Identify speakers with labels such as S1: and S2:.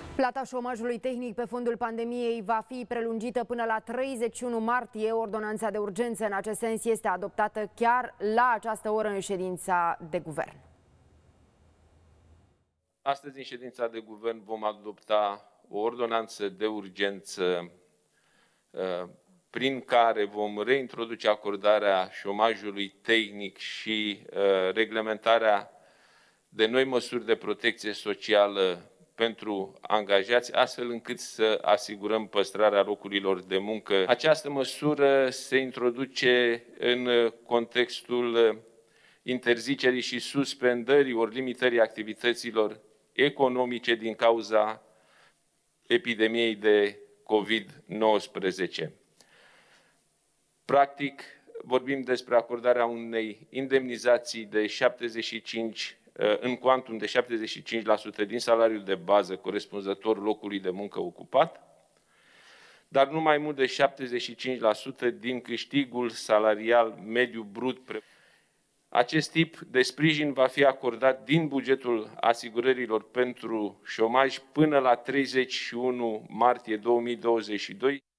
S1: Plata șomajului tehnic pe fondul pandemiei va fi prelungită până la 31 martie. Ordonanța de urgență în acest sens este adoptată chiar la această oră în ședința de guvern.
S2: Astăzi, în ședința de guvern, vom adopta o ordonanță de urgență prin care vom reintroduce acordarea șomajului tehnic și reglementarea de noi măsuri de protecție socială pentru angajați, astfel încât să asigurăm păstrarea locurilor de muncă. Această măsură se introduce în contextul interzicerii și suspendării ori limitării activităților economice din cauza epidemiei de COVID-19. Practic, vorbim despre acordarea unei indemnizații de 75 în cuantum de 75% din salariul de bază corespunzător locului de muncă ocupat, dar nu mai mult de 75% din câștigul salarial mediu brut. Acest tip de sprijin va fi acordat din bugetul asigurărilor pentru șomaj până la 31 martie 2022.